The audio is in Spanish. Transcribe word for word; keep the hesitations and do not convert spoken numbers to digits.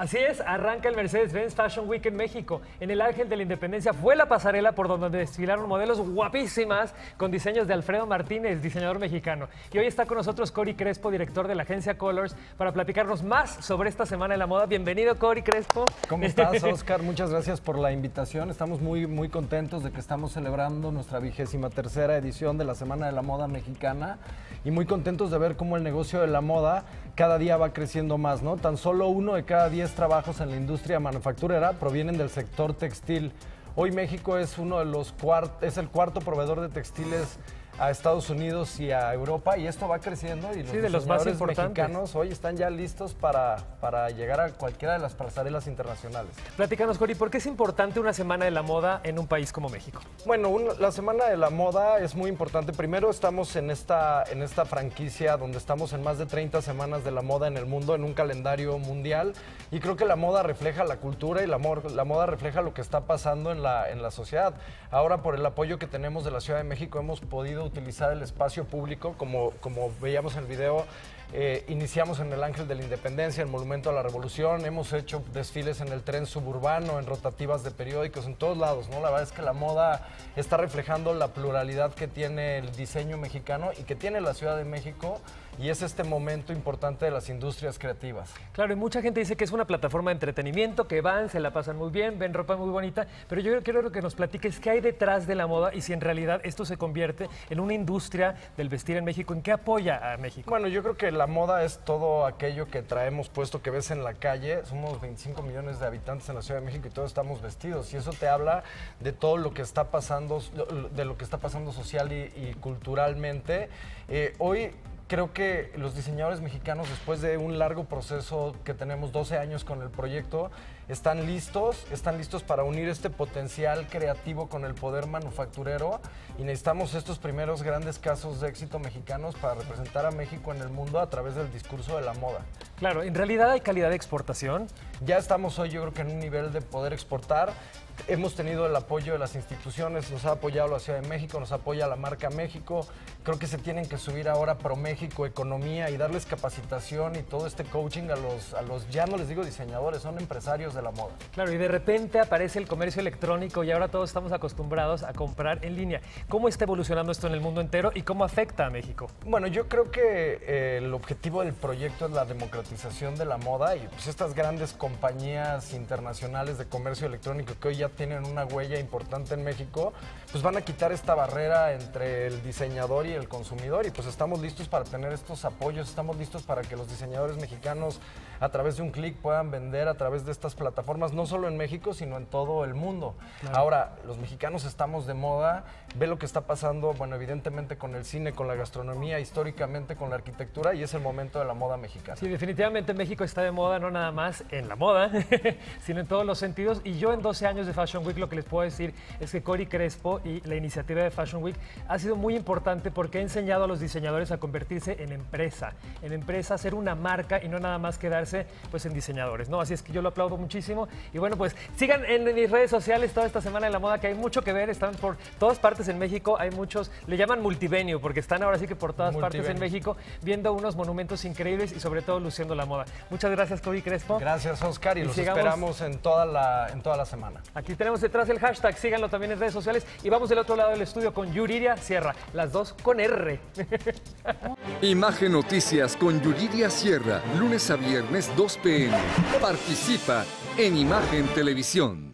Así es, arranca el Mercedes-Benz Fashion Week en México. En el Ángel de la Independencia fue la pasarela por donde desfilaron modelos guapísimas con diseños de Alfredo Martínez, diseñador mexicano. Y hoy está con nosotros Cory Crespo, director de la agencia Colors, para platicarnos más sobre esta Semana de la Moda. Bienvenido, Cory Crespo. ¿Cómo estás, Oscar? Muchas gracias por la invitación. Estamos muy, muy contentos de que estamos celebrando nuestra vigésima tercera edición de la Semana de la Moda Mexicana y muy contentos de ver cómo el negocio de la moda cada día va creciendo más, ¿no? Tan solo uno de cada diez trabajos en la industria manufacturera provienen del sector textil. Hoy México es uno de los cuart es el cuarto proveedor de textiles a Estados Unidos y a Europa, y esto va creciendo, y los sí, de los más importantes mexicanos hoy están ya listos para, para llegar a cualquiera de las pasarelas internacionales. Platícanos, Cory, ¿por qué es importante una Semana de la Moda en un país como México? Bueno, un, la Semana de la Moda es muy importante. Primero, estamos en esta, en esta franquicia donde estamos en más de treinta semanas de la moda en el mundo, en un calendario mundial, y creo que la moda refleja la cultura y la, la moda refleja lo que está pasando en la, en la sociedad. Ahora, por el apoyo que tenemos de la Ciudad de México, hemos podido utilizar el espacio público, como, como veíamos en el video. Eh, iniciamos en el Ángel de la Independencia, en el Monumento a la Revolución, hemos hecho desfiles en el tren suburbano, en rotativas de periódicos, en todos lados, ¿no? La verdad es que la moda está reflejando la pluralidad que tiene el diseño mexicano y que tiene la Ciudad de México, y es este momento importante de las industrias creativas. Claro, y mucha gente dice que es una plataforma de entretenimiento, que van, se la pasan muy bien, ven ropa muy bonita, pero yo quiero que nos platiques qué hay detrás de la moda y si en realidad esto se convierte en una industria del vestir en México. ¿En qué apoya a México? Bueno, yo creo que la moda es todo aquello que traemos puesto, que ves en la calle. Somos veinticinco millones de habitantes en la Ciudad de México y todos estamos vestidos, y eso te habla de todo lo que está pasando, de lo que está pasando social y, y culturalmente. Eh, hoy creo que los diseñadores mexicanos, después de un largo proceso que tenemos doce años con el proyecto, están listos, están listos para unir este potencial creativo con el poder manufacturero, y necesitamos estos primeros grandes casos de éxito mexicanos para representar a México en el mundo a través del discurso de la moda. Claro, ¿en realidad hay calidad de exportación? Ya estamos hoy, yo creo que en un nivel de poder exportar. Hemos tenido el apoyo de las instituciones, nos ha apoyado la Ciudad de México, nos apoya la marca México. Creo que se tienen que subir ahora ProMéxico, Economía, y darles capacitación y todo este coaching a los, a los, ya no les digo diseñadores, son empresarios de la moda. Claro, y de repente aparece el comercio electrónico y ahora todos estamos acostumbrados a comprar en línea. ¿Cómo está evolucionando esto en el mundo entero y cómo afecta a México? Bueno, yo creo que eh, el objetivo del proyecto es la democratización de la moda, y pues estas grandes compañías internacionales de comercio electrónico que hoy ya tienen una huella importante en México, pues van a quitar esta barrera entre el diseñador y el consumidor, y pues estamos listos para tener estos apoyos, estamos listos para que los diseñadores mexicanos a través de un clic puedan vender a través de estas plataformas, no solo en México, sino en todo el mundo. Claro. Ahora, los mexicanos estamos de moda, ve lo que está pasando, bueno, evidentemente con el cine, con la gastronomía, históricamente con la arquitectura, y es el momento de la moda mexicana. Sí, definitivamente México está de moda, no nada más en la moda, sino en todos los sentidos, y yo en doce años de Fashion Week lo que les puedo decir es que Cory Crespo y la iniciativa de Fashion Week ha sido muy importante porque ha enseñado a los diseñadores a convertirse en empresa, en empresa, ser una marca y no nada más quedarse pues en diseñadores, ¿no? Así es que yo lo aplaudo muchísimo, y bueno, pues sigan en mis redes sociales toda esta Semana de la Moda, que hay mucho que ver, están por todas partes en México, hay muchos, le llaman multivenio porque están ahora sí que por todas partes en México viendo unos monumentos increíbles y sobre todo luciendo la moda. Muchas gracias, Cory Crespo. Gracias, Oscar, y, y los sigamos, esperamos en toda la, en toda la semana. Aquí tenemos detrás el hashtag, síganlo también en redes sociales, y vamos del otro lado del estudio con Yuridia Sierra, las dos con R. Imagen Noticias con Yuridia Sierra, lunes a viernes dos p m Participa en Imagen Televisión.